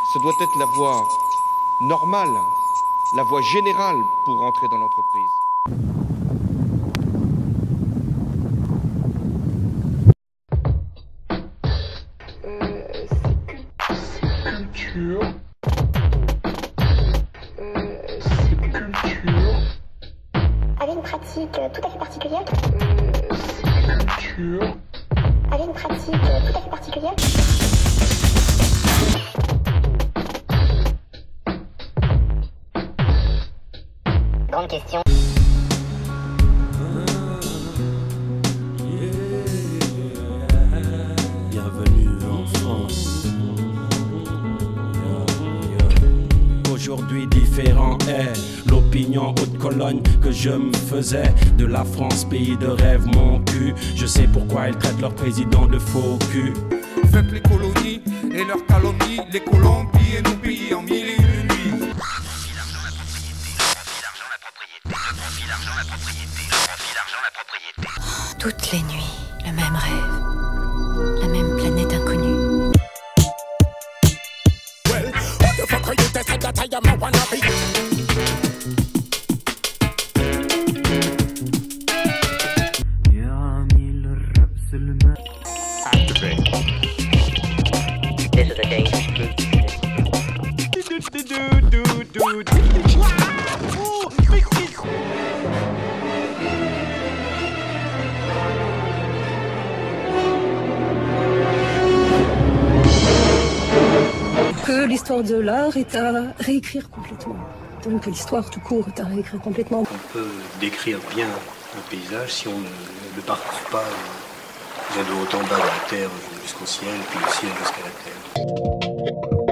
Ce doit être la voie normale, la voie générale pour rentrer dans l'entreprise. Culture. Avait une pratique tout à fait particulière. Culture. Avait une pratique tout à fait particulière. Grande question. Bienvenue en France. Aujourd'hui différent est l'opinion haute colonne que je me faisais de la France, pays de rêve, mon cul. Je sais pourquoi ils traitent leur président de faux cul. Faites les colonies et leurs calomnies, les Colombies et nos pays en mille et une nuits. Toutes les nuits, le même rêve, la même planète inconnue. This is a dangerous group. Que l'histoire de l'art est à réécrire complètement. Donc l'histoire tout court est à réécrire complètement. On peut décrire bien un paysage si on ne le parcourt pas de haut en bas de la terre jusqu'au ciel, puis du ciel jusqu'à la terre.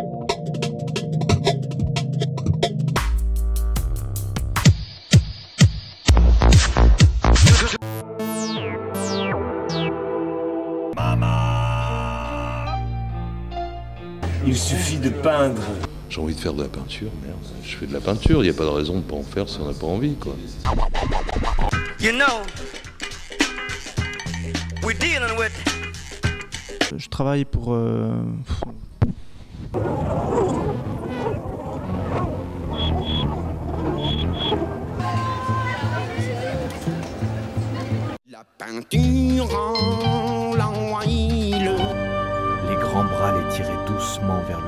Il suffit de peindre. J'ai envie de faire de la peinture, merde. Je fais de la peinture, il n'y a pas de raison de ne pas en faire si on n'a pas envie, quoi. You know, we're dealing with. Je travaille pour... La peinture en l'envoie. Les grands bras les tiraient doucement vers le